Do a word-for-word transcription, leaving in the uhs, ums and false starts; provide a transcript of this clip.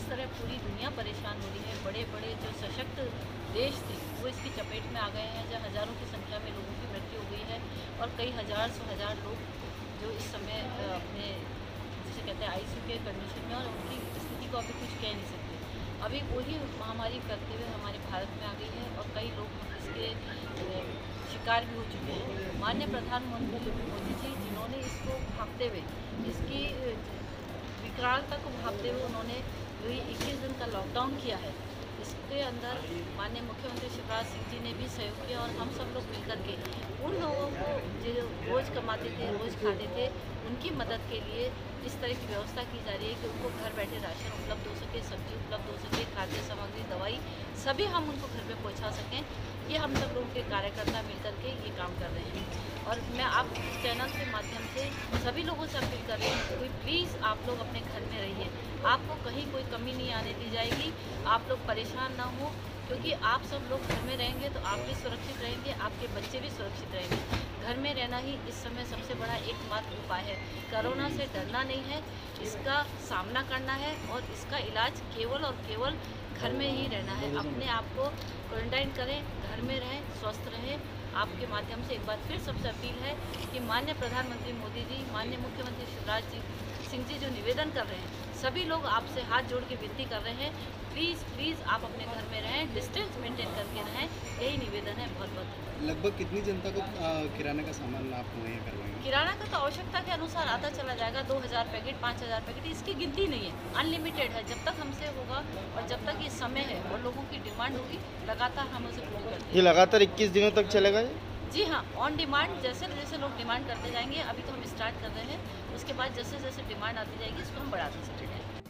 जिस तरह पूरी दुनिया परेशान हो रही है, बड़े बड़े जो सशक्त देश थे वो इसकी चपेट में आ गए हैं, जहाँ हज़ारों की संख्या में लोगों की मृत्यु हो गई है और कई हज़ार सौ हज़ार लोग जो इस समय अपने जिसे कहते हैं आईसीयू के कंडीशन में, और उनकी स्थिति को अभी कुछ कह नहीं सकते। अभी वही महामारी करते हुए हमारे भारत में आ गई है और कई लोग इसके शिकार भी हो चुके हैं। माननीय प्रधानमंत्री मोदी जी जिन्होंने इसको भागते हुए, इसकी विकरालता को भागते हुए उन्होंने इक्कीस दिन का लॉकडाउन किया है, इसके अंदर माननीय मुख्यमंत्री शिवराज सिंह जी ने भी सहयोग किया और हम सब लोग मिलकर के उन लोगों को जो रोज़ कमाते थे, रोज़ खाते थे, उनकी मदद के लिए इस तरह की व्यवस्था की जा रही है कि उनको घर बैठे राशन उपलब्ध हो सके, सब्जी उपलब्ध हो सके, खाद्य सामग्री, दवाई सभी हम उनको घर पे पहुंचा सकें। ये हम सब लोगों के कार्यकर्ता मिलकर के ये काम कर रहे हैं और मैं आप इस चैनल के माध्यम से सभी लोगों से अपील कर रही हूँ कि प्लीज़ आप लोग अपने घर में रहिए, आपको कहीं कोई कमी नहीं आने दी जाएगी, आप लोग परेशान ना हो, क्योंकि आप सब लोग घर में रहेंगे तो आप भी सुरक्षित रहेंगे, आपके बच्चे भी सुरक्षित रहेंगे। घर में रहना ही इस समय सबसे बड़ा एकमात्र उपाय है। कोरोना से डरना नहीं है, इसका सामना करना है और इसका इलाज केवल और केवल घर में ही रहना है। अपने आप को क्वारंटाइन करें, घर में रहें, स्वस्थ रहें। आपके माध्यम से एक बार फिर सबसे अपील है कि माननीय प्रधानमंत्री मोदी जी, माननीय मुख्यमंत्री शिवराज जी सिंह जी जो निवेदन कर रहे हैं, सभी लोग आपसे हाथ जोड़ के विनती कर रहे हैं, प्लीज़ प्लीज़ आप अपने घर में रहें, डिस्टेंस मेंटेन करके रहें, यही निवेदन है। बहुत बहुत लगभग कितनी जनता को किराने का सामान आप मुहैया करवाएंगे? किराना का तो आवश्यकता के अनुसार आता चला जाएगा, दो हज़ार पैकेट, पाँच हज़ार पैकेट, इसकी गिनती नहीं है, अनलिमिटेड है। जब तक हमसे होगा और जब तक ये समय है और लोगों की डिमांड होगी, लगातार हम उसे पूरी करते हैं। ये लगातार इक्कीस दिनों तक चलेगा ये? जी हाँ, ऑन डिमांड, जैसे जैसे लोग डिमांड करते जाएंगे। अभी तो हम स्टार्ट कर रहे हैं, उसके बाद जैसे जैसे डिमांड आती जाएगी इसको हम बढ़ाते चलेंगे।